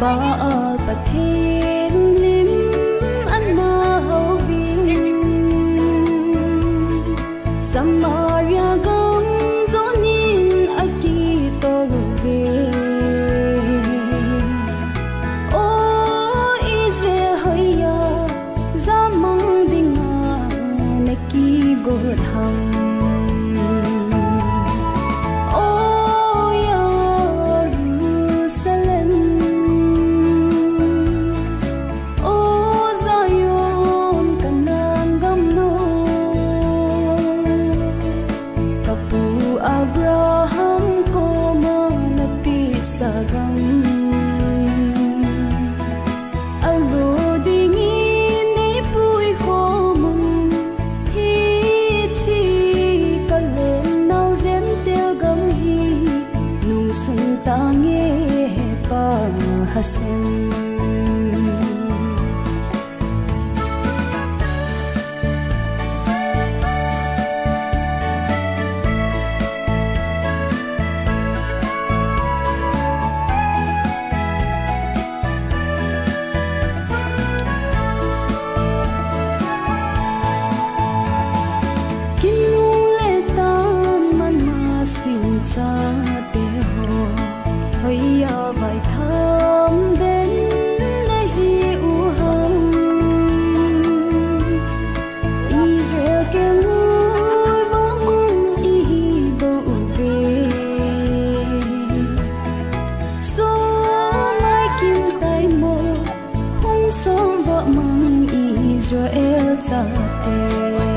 ba pathen lim an ma ho bin Samaria gam zonin aki to be O Israel hoya zamang dinga neki god ham Abraham ko manati sagam alo dingin ni pui ko mun hit si kalen nau zen tel gam hi nung sung tange pa hasen hoya vai tham đến đây u hằng Israel ke ngôi bó mong y bộ về số mai kim tay một hong song vợ mang Israel ta về